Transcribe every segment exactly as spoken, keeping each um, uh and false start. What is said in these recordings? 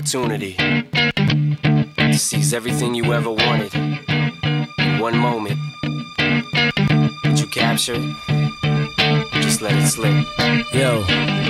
opportunity to seize everything you ever wanted in one moment. Did you capture it? Just let it slip. Yo.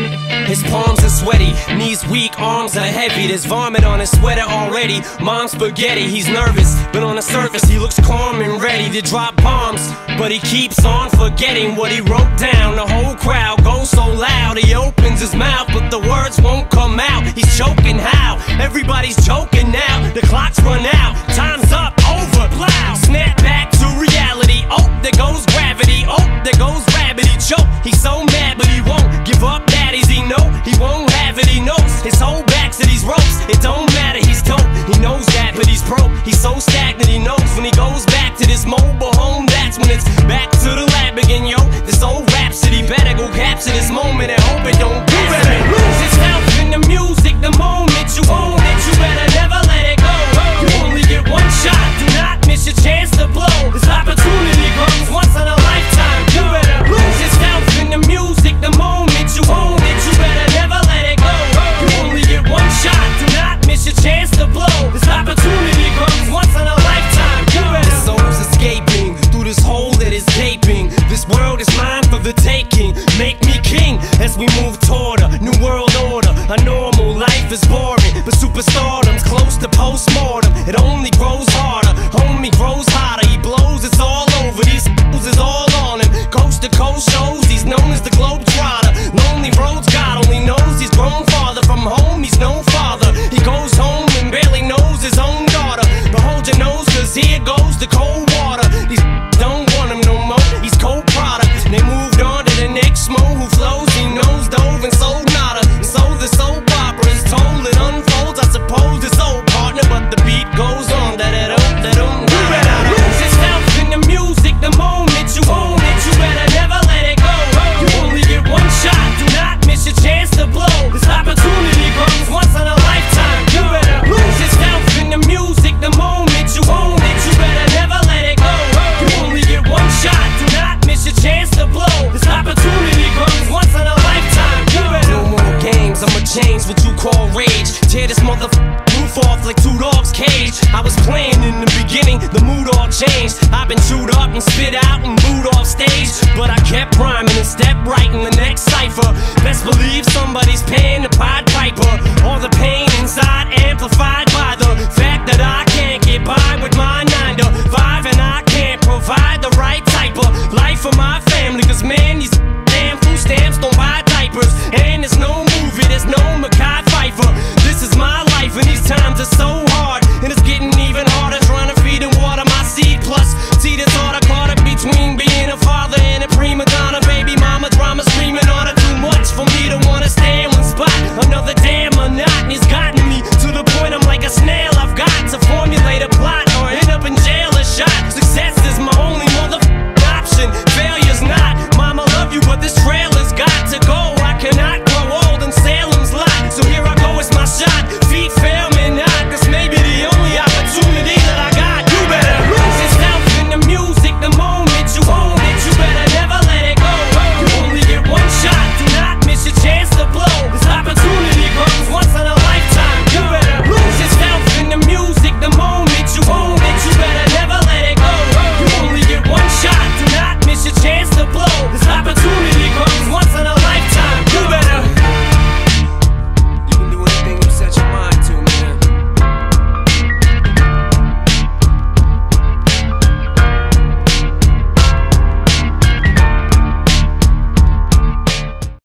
His palms are sweaty, knees weak, arms are heavy. There's vomit on his sweater already. Mom's spaghetti, he's nervous, but on the surface he looks calm and ready to drop bombs. But he keeps on forgetting what he wrote down. The whole crowd goes so loud, he opens his mouth, but the words won't come out. He's choking how? Everybody's joking now. The clock's run out, time's up, over, plow. Snap back to reality, oh, there goes gravity. Oh, there goes rabbit, he choke. He's so mad, but he won't give up. Daddies, he know he won't have it, he knows his whole back to these ropes. It don't matter, he's dope, he knows that, but he's broke. He's so stagnant, he knows when he goes back to this mobile home, that's when it's back to the lab again, yo. This old rhapsody better go capture this moment and hope it don't you better lose yourself in the music the moment you own it. You better never let it go. You only get one shot, do not miss your chance to blow. This opportunity comes once in a lifetime. You better lose yourself in the music the moment you own it. You better never let it go. You only get one shot, do not miss your chance to blow. This opportunity comes once in a lifetime. You better. The soul's escaping through this hole that is gaping. This world is mine for the taking. Make me king as we move toward a new world order. A normal life is boring, but superstardom's close to postmortem. It only grows harder, homie grows hotter. He blows, it's all over. These fools is all on him. Coast to coast shows, he's known as the Globetrotter. Lonely roads, God only knows he's grown farther from home. He's no father. He goes home and barely knows his own daughter. But hold your nose, cause here goes the cold water. These don't want him no more. He's cold product. They moved on to the next mo who flows. He knows dove and sold nada. And so the soap opera is told. It unfolds. I suppose it's old partner, but the beat goes on. Da da da da da. You better lose yourself in the music the moment you own it. You better never let it go. You only get one shot. Do not miss your chance to blow. This opportunity comes once in a lifetime. You better lose yourself in the music the moment you own it. You better never let it go. You only get one shot. Do not miss your chance to blow. This opportunity comes once in a lifetime. You better. No more games. I'ma change what you call rage. Tear this motherfucker roof off like two dogs' cage. I was playing in the beginning, the mood all changed. I've been chewed up and spit out and booed off stage, but I kept rhyming and stepped right in the next cipher. Best believe somebody's paying the Pied Piper. All the pain inside amplified by the fact that I